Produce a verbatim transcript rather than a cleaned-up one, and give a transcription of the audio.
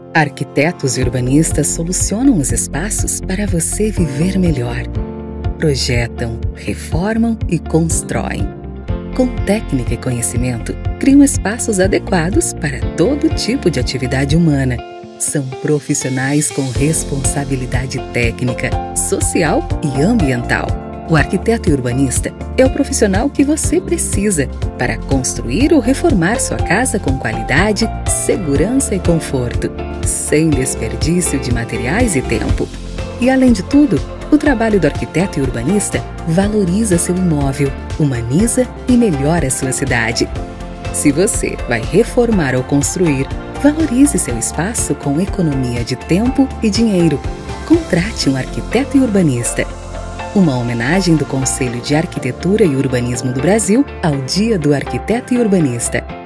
Arquitetos e urbanistas solucionam os espaços para você viver melhor. Projetam, reformam e constroem. Com técnica e conhecimento, criam espaços adequados para todo tipo de atividade humana. São profissionais com responsabilidade técnica, social e ambiental. O arquiteto e urbanista é o profissional que você precisa para construir ou reformar sua casa com qualidade, segurança e conforto, sem desperdício de materiais e tempo. E, além de tudo, o trabalho do arquiteto e urbanista valoriza seu imóvel, humaniza e melhora sua cidade. Se você vai reformar ou construir, valorize seu espaço com economia de tempo e dinheiro. Contrate um arquiteto e urbanista. Uma homenagem do Conselho de Arquitetura e Urbanismo do Brasil ao Dia do Arquiteto e Urbanista.